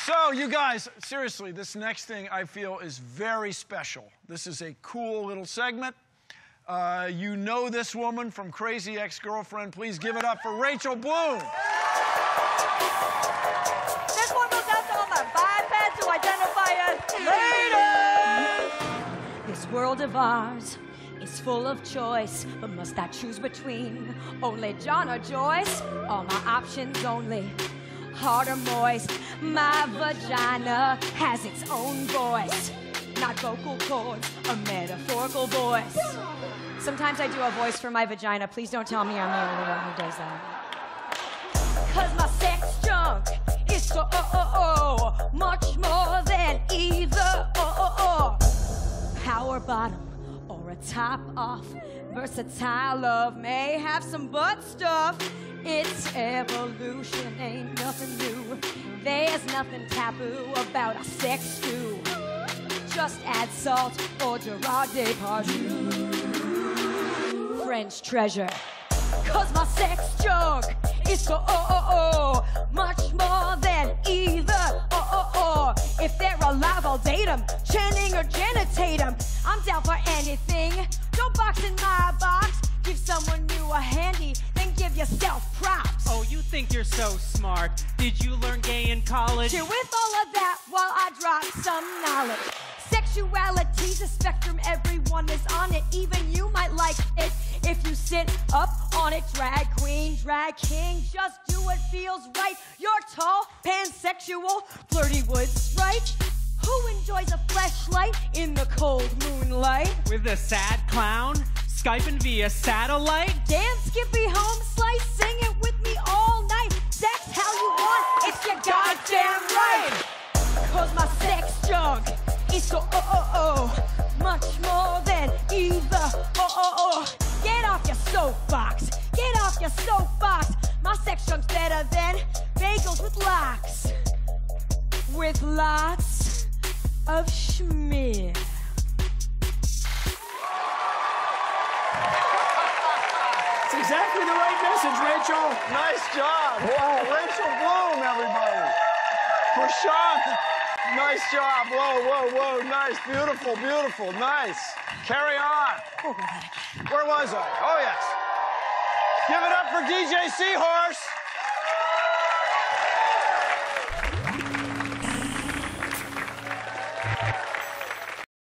So, you guys, seriously, this next thing I feel is very special. This is a cool little segment. You know this woman from Crazy Ex-Girlfriend. Please give it up for Rachel Bloom. This one goes out to all my bipeds who identify as ladies. This world of ours is full of choice, but must I choose between only John or Joyce? All my options only hard or moist. My vagina has its own voice, not vocal cords, a metaphorical voice. Sometimes I do a voice for my vagina. Please don't tell me I'm the only one who does that. 'Cause my sex junk is so much more than either power bottom or a top off. Versatile love may have some butt stuff. It's evolution, ain't nothing new. There's nothing taboo about a sex stew. Just add salt or Gerard Depardieu. French treasure. 'Cause my sex junk is so much more than either If they're alive, I'll date them. Channing or Janet Tatum. I'm down for anything. Don't box in my box. Give someone new a handy, then give yourself props. Oh, you think you're so smart. Did you learn gay in college? Chill with all of that while I drop some knowledge. Sexuality's a spectrum, everyone is on it. Even you might like it if you sit up on it. Drag queen, drag king, just do what feels right. You're tall, pansexual, flirty woods, right? Who enjoys a fleshlight in the cold moonlight? With a sad clown? Skyping via satellite? Dance, Skippy, home slice, sing it with me all night. Sex how you want, it's your goddamn right. 'Cause my sex junk is so much more than either Get off your soapbox, get off your soapbox. My sex junk's better than bagels with lox. With lots of schmear. It's exactly the right message, Rachel. Nice job. Wow, Rachel Bloom, everybody. Prashant, nice job. Whoa, whoa, whoa, nice. Beautiful, beautiful, nice. Carry on. Where was I? Oh, yes. Give it up for DJ Seahorse.